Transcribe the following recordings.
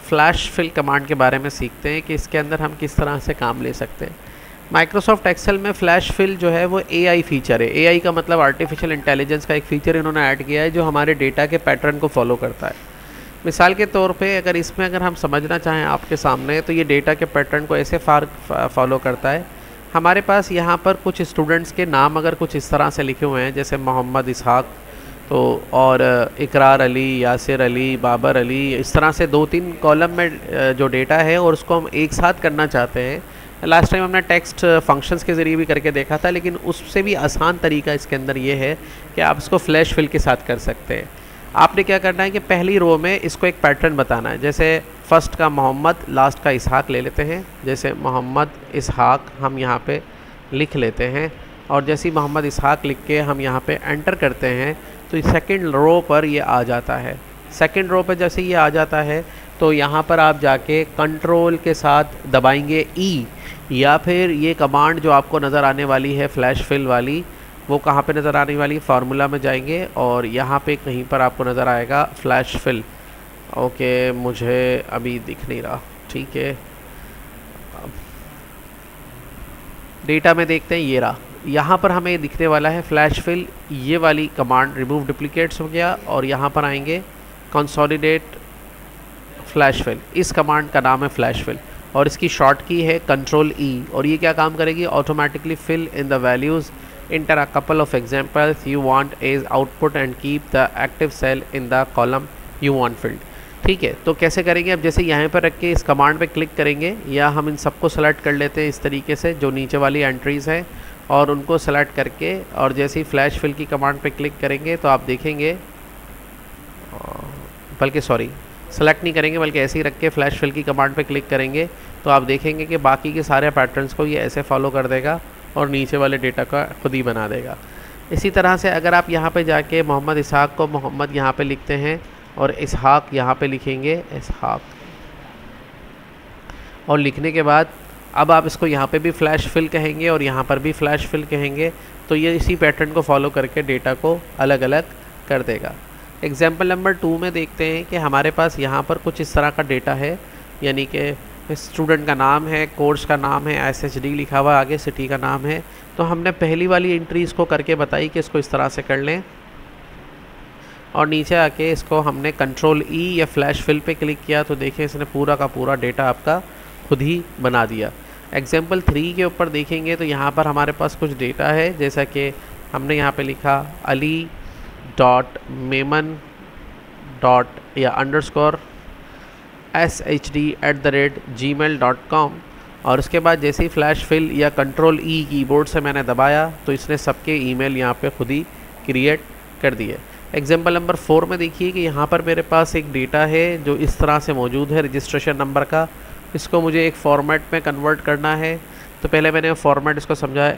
Flash fill command के बारे में सीखते हैं कि इसके अंदर हम किस तरह से काम ले सकते हैं। माइक्रोसॉफ्ट एक्सेल में फ्लैश फिल जो है वो एआई फीचर है। एआई का मतलब आर्टिफिशियल इंटेलिजेंस का एक फ़ीचर इन्होंने ऐड किया है जो हमारे डेटा के पैटर्न को फॉलो करता है। मिसाल के तौर पे अगर हम समझना चाहें आपके सामने, तो ये डेटा के पैटर्न को ऐसे फॉलो करता है। हमारे पास यहाँ पर कुछ स्टूडेंट्स के नाम अगर कुछ इस तरह से लिखे हुए हैं, जैसे मोहम्मद इसहाक तो और इकरार अली, यासिर अली, बाबर अली, इस तरह से 2-3 कॉलम में जो डेटा है और उसको हम एक साथ करना चाहते हैं। लास्ट टाइम हमने टेक्स्ट फंक्शंस के ज़रिए भी करके देखा था, लेकिन उससे भी आसान तरीका इसके अंदर ये है कि आप इसको फ्लैश फिल के साथ कर सकते हैं। आपने क्या करना है कि पहली रो में इसको एक पैटर्न बताना है। जैसे फर्स्ट का मोहम्मद, लास्ट का इसहाक ले लेते हैं। जैसे मोहम्मद इसहाक हम यहाँ पे लिख लेते हैं और जैसे ही मोहम्मद इसहाक लिख के हम यहाँ पे एंटर करते हैं तो सेकंड रो पर ये आ जाता है। सेकंड रो पर जैसे ये आ जाता है तो यहाँ पर आप जाके कंट्रोल के साथ दबाएंगे ई, या फिर ये कमांड जो आपको नज़र आने वाली है फ्लैश फिल वाली, वो कहाँ पे नज़र आने वाली, फार्मूला में जाएंगे और यहाँ पे कहीं पर आपको नज़र आएगा फ्लैश फिल। ओके, मुझे अभी दिख नहीं रहा, ठीक है। डेटा में देखते हैं, ये रहा, यहाँ पर हमें दिखने वाला है फ्लैश फिल। ये वाली कमांड रिमूव डुप्लीकेट्स हो गया और यहाँ पर आएंगे कंसोलिडेट फ्लैश फिल। इस कमांड का नाम है फ्लैश फिल और इसकी शॉर्ट की है कंट्रोल ई। और ये क्या काम करेगी, automatically fill in the values, enter a couple of examples you want as output and keep the active cell in the column you want filled। ठीक है, तो कैसे करेंगे, अब जैसे यहाँ पर रख के इस कमांड पे क्लिक करेंगे, या हम इन सबको सेलेक्ट कर लेते हैं इस तरीके से जो नीचे वाली एंट्रीज़ हैं, और उनको सेलेक्ट करके और जैसे ही फ्लैश फिल की कमांड पे क्लिक करेंगे तो आप देखेंगे, बल्कि सॉरी सेलेक्ट नहीं करेंगे बल्कि ऐसे ही रख के फ्लैश फिल की कमांड पे क्लिक करेंगे तो आप देखेंगे कि बाकी के सारे पैटर्न्स को ये ऐसे फॉलो कर देगा और नीचे वाले डेटा का खुद ही बना देगा। इसी तरह से अगर आप यहाँ पे जाके मोहम्मद इसहाक को मोहम्मद यहाँ पे लिखते हैं और इसहाक यहाँ पे लिखेंगे इसहाक, और लिखने के बाद अब आप इसको यहाँ पे भी फ्लैश फिल कहेंगे और यहाँ पर भी फ्लैश फिल कहेंगे, तो ये इसी पैटर्न को फॉलो करके डेटा को अलग अलग कर देगा। एग्जाम्पल नंबर 2 में देखते हैं कि हमारे पास यहाँ पर कुछ इस तरह का डेटा है, यानी कि स्टूडेंट का नाम है, कोर्स का नाम है, SHD लिखा हुआ, आगे सिटी का नाम है। तो हमने पहली वाली एंट्री इसको करके बताई कि इसको इस तरह से कर लें और नीचे आके इसको हमने कंट्रोल ई या फ्लैश फिल पे क्लिक किया तो देखिए इसने पूरा का पूरा डेटा आपका खुद ही बना दिया। एग्जाम्पल 3 के ऊपर देखेंगे तो यहाँ पर हमारे पास कुछ डेटा है, जैसा कि हमने यहाँ पे लिखा अली डॉट मेमन डॉट या अंडरस्कोर shd@gmail.com, और उसके बाद जैसे ही फ्लैश फिल या कंट्रोल ई कीबोर्ड से मैंने दबाया तो इसने सबके ईमेल यहाँ पे खुद ही क्रिएट कर दिए। एग्जाम्पल नंबर 4 में देखिए कि यहाँ पर मेरे पास एक डेटा है जो इस तरह से मौजूद है रजिस्ट्रेशन नंबर का। इसको मुझे एक फॉर्मेट में कन्वर्ट करना है, तो पहले मैंने फॉर्मेट इसको समझा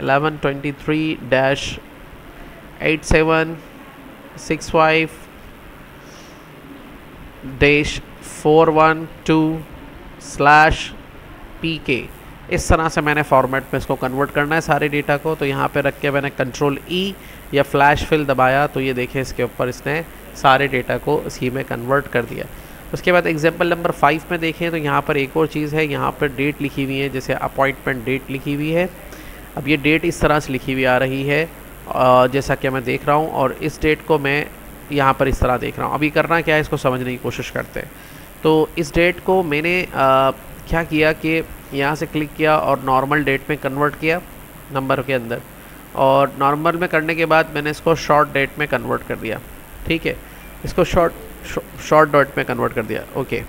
1123-8765-412/pk। इस तरह से मैंने फॉर्मेट में इसको कन्वर्ट करना है सारे डेटा को। तो यहाँ पे रख के मैंने कंट्रोल ई या फ्लैश फिल दबाया तो ये देखें इसके ऊपर इसने सारे डेटा को इसी में कन्वर्ट कर दिया। उसके बाद एग्जाम्पल नंबर 5 में देखें तो यहाँ पर एक और चीज़ है, यहाँ पर डेट लिखी हुई है, जैसे अपॉइंटमेंट डेट लिखी हुई है। अब ये डेट इस तरह से लिखी हुई आ रही है जैसा कि मैं देख रहा हूँ, और इस डेट को मैं यहाँ पर इस तरह देख रहा हूँ। अभी करना क्या है इसको समझने की कोशिश करते हैं। तो इस डेट को मैंने क्या किया कि यहाँ से क्लिक किया और नॉर्मल डेट में कन्वर्ट किया नंबर के अंदर, और नॉर्मल में करने के बाद मैंने इसको शॉर्ट डेट में कन्वर्ट कर दिया। ठीक है, इसको शॉर्ट डेट में कन्वर्ट कर दिया। ओके,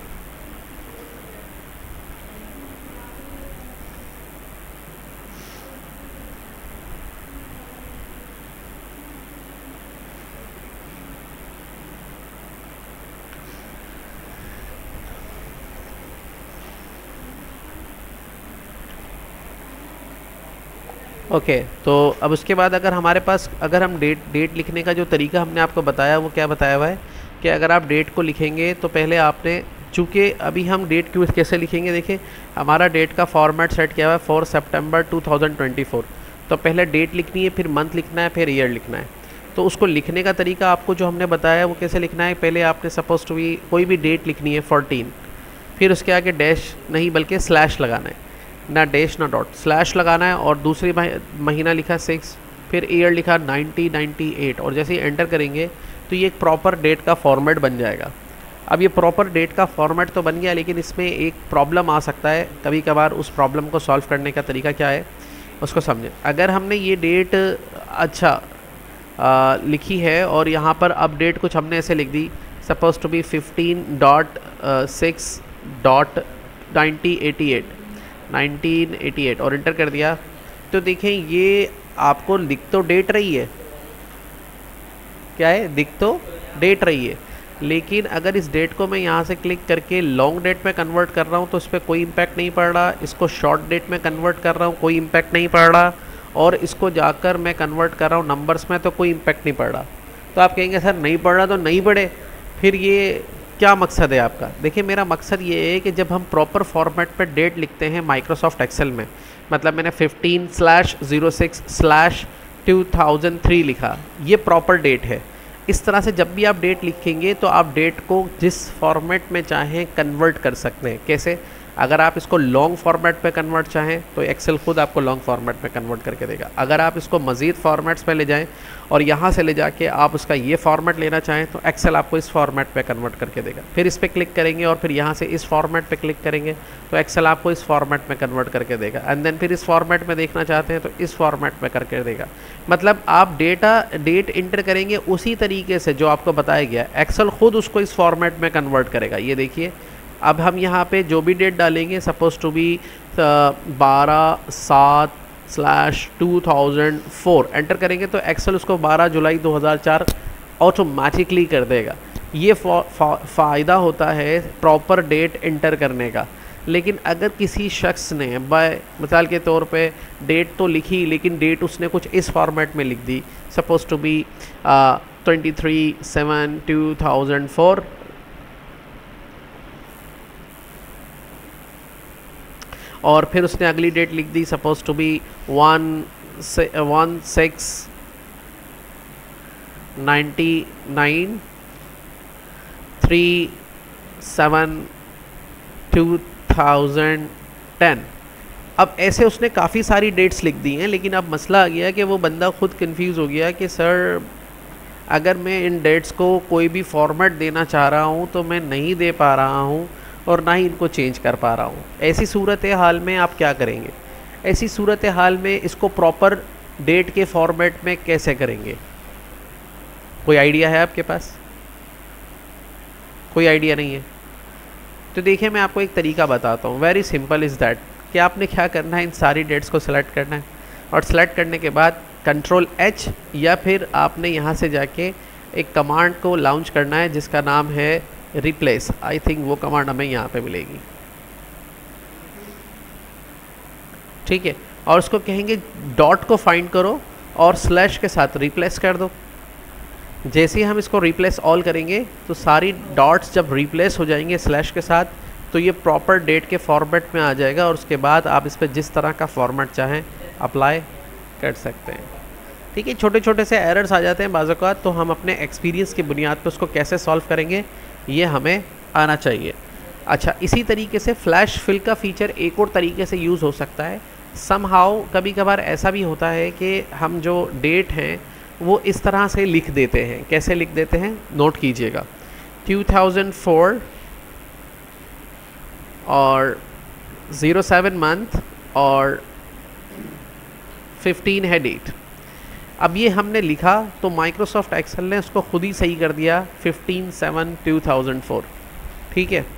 ओके तो अब उसके बाद अगर हमारे पास अगर हम डेट लिखने का जो तरीका हमने आपको बताया वो क्या बताया हुआ है कि अगर आप डेट को लिखेंगे तो पहले आपने, चूँकि अभी हम डेट क्यों कैसे लिखेंगे, देखिए हमारा डेट का फॉर्मेट सेट किया हुआ है 4 सितंबर 2024। तो पहले डेट लिखनी है, फिर मंथ लिखना है, फिर ईयर लिखना है। तो उसको लिखने का तरीका आपको जो हमने बताया वो कैसे लिखना है, पहले आपने सपोज टू भी कोई भी डेट लिखनी है 14, फिर उसके आगे डैश नहीं बल्कि स्लैश लगाना है, ना डैश ना डॉट, स्लैश लगाना है। और दूसरी महीना लिखा 6, फिर ईयर लिखा 1998 और जैसे ही एंटर करेंगे तो ये एक प्रॉपर डेट का फॉर्मेट बन जाएगा। अब ये प्रॉपर डेट का फॉर्मेट तो बन गया, लेकिन इसमें एक प्रॉब्लम आ सकता है कभी कभार। उस प्रॉब्लम को सॉल्व करने का तरीका क्या है उसको समझें। अगर हमने ये डेट लिखी है और यहाँ पर अब डेट कुछ हमने ऐसे लिख दी, सपोज टू बी 15.6.1988 और इंटर कर दिया, तो देखें ये आपको दिख तो डेट रही है, क्या है, दिख तो डेट रही है, लेकिन अगर इस डेट को मैं यहाँ से क्लिक करके लॉन्ग डेट में कन्वर्ट कर रहा हूँ तो इस पर कोई इम्पैक्ट नहीं पड़ रहा। इसको शॉर्ट डेट में कन्वर्ट कर रहा हूँ, कोई इम्पैक्ट नहीं पड़ रहा। और इसको जाकर मैं कन्वर्ट कर रहा हूँ नंबर्स में, तो कोई इम्पैक्ट नहीं पड़ रहा। तो आप कहेंगे सर नहीं पड़ रहा तो नहीं पड़े, फिर ये क्या मकसद है आपका? देखिए मेरा मकसद ये है कि जब हम प्रॉपर फॉर्मेट पर डेट लिखते हैं माइक्रोसॉफ्ट एक्सेल में, मतलब मैंने 15/06/2003 लिखा, ये प्रॉपर डेट है। इस तरह से जब भी आप डेट लिखेंगे तो आप डेट को जिस फॉर्मेट में चाहें कन्वर्ट कर सकते हैं। कैसे? अगर आप इसको लॉन्ग फॉर्मेट पे कन्वर्ट चाहें तो एक्सेल खुद आपको लॉन्ग फॉर्मेट में कन्वर्ट करके देगा। अगर आप इसको मज़ीद फॉर्मेट्स पे ले जाएं और यहाँ से ले जाके आप उसका ये फॉर्मेट लेना चाहें तो एक्सेल आपको इस फॉर्मेट पे कन्वर्ट करके देगा। फिर इस पर क्लिक करेंगे और फिर यहाँ से इस फॉर्मेट पे क्लिक करेंगे तो एक्सेल आपको इस फॉर्मेट में कन्वर्ट करके देगा। एंड देन फिर इस फॉर्मेट में देखना चाहते हैं तो इस फॉर्मेट में करके देगा। मतलब आप डेट इंटर करेंगे उसी तरीके से जो आपको बताया गया, एक्सेल खुद उसको इस फॉर्मेट में कन्वर्ट करेगा। ये देखिए अब हम यहाँ पे जो भी डेट डालेंगे, सपोज टू बी 12/7/2004 एंटर करेंगे तो एक्सेल उसको 12 जुलाई 2004 ऑटोमेटिकली कर देगा। ये फ़ायदा होता है प्रॉपर डेट इंटर करने का। लेकिन अगर किसी शख्स ने बाय मिसाल के तौर पे डेट तो लिखी लेकिन डेट उसने कुछ इस फॉर्मेट में लिख दी, सपोज टू बी 23/7/2004 और फिर उसने अगली डेट लिख दी, सपोज टू बी 1/6/99/3/7/2010। अब ऐसे उसने काफ़ी सारी डेट्स लिख दी हैं, लेकिन अब मसला आ गया कि वो बंदा खुद कंफ्यूज हो गया कि सर अगर मैं इन डेट्स को कोई भी फॉर्मेट देना चाह रहा हूँ तो मैं नहीं दे पा रहा हूँ और ना ही इनको चेंज कर पा रहा हूँ। ऐसी सूरत हाल में आप क्या करेंगे? ऐसी सूरत हाल में इसको प्रॉपर डेट के फॉर्मेट में कैसे करेंगे? कोई आइडिया है आपके पास? कोई आइडिया नहीं है? तो देखिए मैं आपको एक तरीका बताता हूँ, वेरी सिंपल इज़ दैट कि आपने क्या करना है, इन सारी डेट्स को सिलेक्ट करना है और सेलेक्ट करने के बाद Ctrl+H या फिर आपने यहाँ से जाके एक कमांड को लॉन्च करना है जिसका नाम है रिप्लेस। आई थिंक वो कमांड हमें यहाँ पे मिलेगी, ठीक है। और उसको कहेंगे डॉट को फाइंड करो और स्लैश के साथ रिप्लेस कर दो। जैसे ही हम इसको रिप्लेस ऑल करेंगे तो सारी डॉट्स जब रिप्लेस हो जाएंगे स्लैश के साथ तो ये प्रॉपर डेट के फॉर्मेट में आ जाएगा और उसके बाद आप इस पर जिस तरह का फॉर्मेट चाहें अप्लाई कर सकते हैं, ठीक है। छोटे छोटे से एरर्स आ जाते हैं बाज़ औक़ात, तो हम अपने एक्सपीरियंस की बुनियाद पर उसको कैसे सॉल्व करेंगे ये हमें आना चाहिए। अच्छा, इसी तरीके से फ्लैश फिल का फ़ीचर एक और तरीके से यूज़ हो सकता है। समहाउ कभी कभार ऐसा भी होता है कि हम जो डेट हैं वो इस तरह से लिख देते हैं। कैसे लिख देते हैं नोट कीजिएगा, 2004 और 07 मंथ और 15 है डेट। अब ये हमने लिखा तो माइक्रोसॉफ्ट एक्सेल ने उसको खुद ही सही कर दिया 15/7/2004, ठीक है।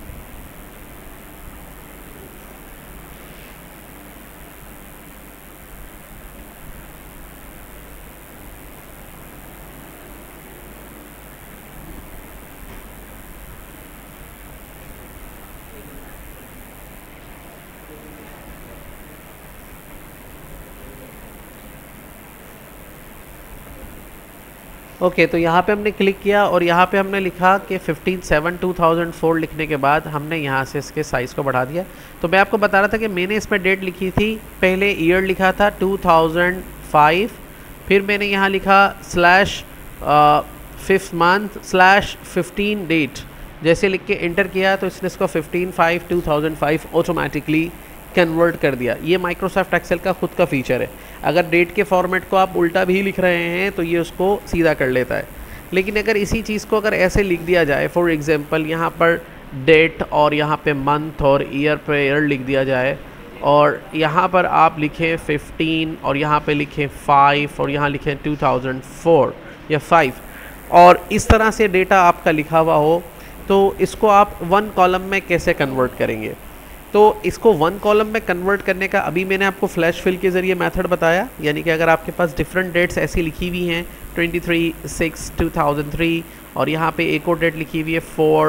ओके तो यहाँ पे हमने क्लिक किया और यहाँ पे हमने लिखा कि 15/7/2004 लिखने के बाद हमने यहाँ से इसके साइज़ को बढ़ा दिया। तो मैं आपको बता रहा था कि मैंने इसमें डेट लिखी थी, पहले ईयर लिखा था 2005, फिर मैंने यहाँ लिखा /5th month/15 डेट, जैसे लिख के इंटर किया तो इसने इसको 15/5/2005 ऑटोमेटिकली कन्वर्ट कर दिया। ये माइक्रोसॉफ्ट एक्सेल का खुद का फीचर है। अगर डेट के फॉर्मेट को आप उल्टा भी लिख रहे हैं तो ये उसको सीधा कर लेता है। लेकिन अगर इसी चीज़ को अगर ऐसे लिख दिया जाए, फॉर एग्जांपल यहाँ पर डेट और यहाँ पे मंथ और ईयर पे ईयर लिख दिया जाए, और यहाँ पर आप लिखें 15 और यहाँ पे लिखें 5 और यहाँ लिखें 2004 या 5, और इस तरह से डेटा आपका लिखा हुआ हो, तो इसको आप वन कॉलम में कैसे कन्वर्ट करेंगे? तो इसको वन कॉलम में कन्वर्ट करने का अभी मैंने आपको फ्लैश फिल के ज़रिए मेथड बताया। यानी कि अगर आपके पास डिफरेंट डेट्स ऐसी लिखी हुई हैं 23/6/2003 और यहाँ पे एक और डेट लिखी हुई है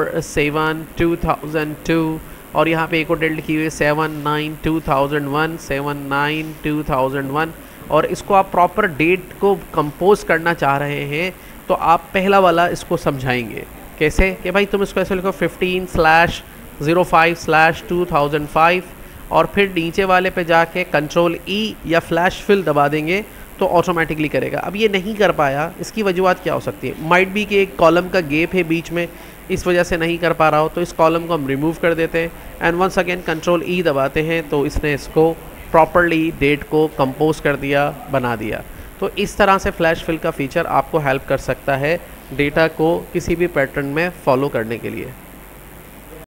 4/7/2002 और यहाँ पे एक और डेट लिखी हुई है 7/9/2001 7/9/2001, और इसको आप प्रॉपर डेट को कंपोज करना चाह रहे हैं तो आप पहला वाला इसको समझाएंगे कैसे कि भाई तुम इसको ऐसे लिखो 15/05/2005 और फिर नीचे वाले पे जाके कंट्रोल ई या फ्लैश फिल दबा देंगे तो ऑटोमेटिकली करेगा। अब ये नहीं कर पाया, इसकी वजूहत क्या हो सकती है? माइट बी कि एक कॉलम का गैप है बीच में, इस वजह से नहीं कर पा रहा हो, तो इस कॉलम को हम रिमूव कर देते हैं and once again control E दबाते हैं तो इसने इसको प्रॉपरली डेट को कंपोज कर दिया, बना दिया। तो इस तरह से फ्लैश फिल का फीचर आपको हेल्प कर सकता है डेटा को किसी भी पैटर्न में फॉलो करने के लिए।